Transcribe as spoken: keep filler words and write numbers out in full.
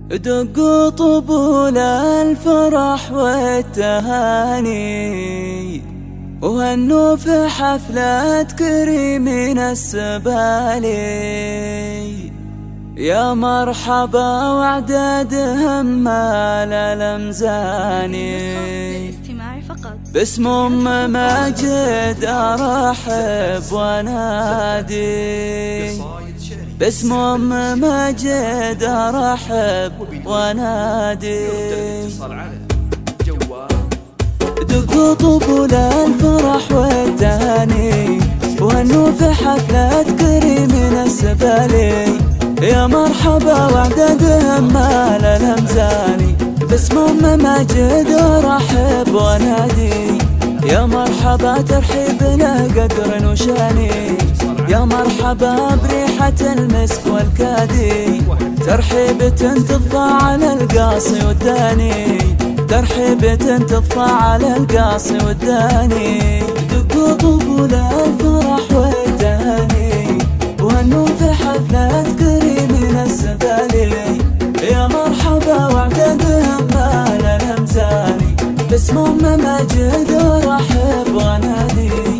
دقوا طبول الفرح والتهاني، وهنوا في حفلة كريمين السبالي. يا مرحبا وعدادهم مال الأمزاني، باسم أم ماجد أرحب ونادي، باسم أم ماجد أرحب ونادي. دقوا طبول الفرح والتهاني، وهنوا في حفلة كريمين السبالي. يا مرحبا وعدادهم مال الأمزاني، باسم أم ماجد أرحب ونادي. يا مرحبا ترحيب له قدر وشاني، يا مرحبا بريحة المسك والكادي. ترحيبة تضفى على القاصي والداني، ترحيبة تضفى على القاصي والداني. دقوا طبول الفرح والتهاني، وهنوا في حفلة كريمين السبالي. يا مرحبا وعدادهم مال الأمزاني، باسم أم ماجد أرحب ونادي.